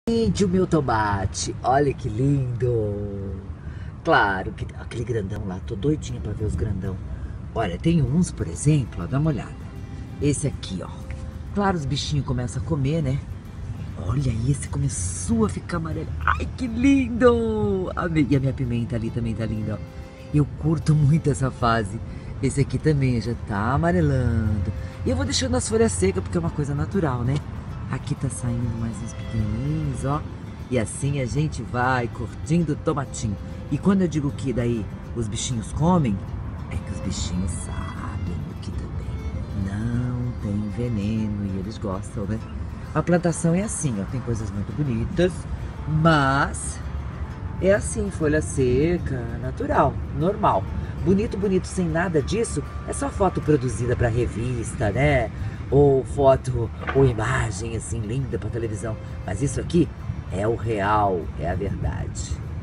Gente, o meu tomate, olha que lindo. Claro que aquele grandão lá, tô doidinha pra ver os grandão. Olha, tem uns, por exemplo, ó, dá uma olhada. Esse aqui, ó. Claro, os bichinhos começam a comer, né? Olha, esse começou a ficar amarelo. Ai, que lindo! Amei. E a minha pimenta ali também tá linda, ó. Eu curto muito essa fase. Esse aqui também já tá amarelando. E eu vou deixando as folhas secas porque é uma coisa natural, né? Aqui tá saindo mais uns pequenininhos, ó. E assim a gente vai curtindo o tomatinho. E quando eu digo que daí os bichinhos comem, é que os bichinhos sabem que também não tem veneno e eles gostam, né? A plantação é assim, ó, tem coisas muito bonitas, mas é assim, folha seca, natural, normal. Bonito, bonito, sem nada disso, é só foto produzida para revista, né? Ou foto, ou imagem assim, linda para televisão. Mas isso aqui é o real, é a verdade.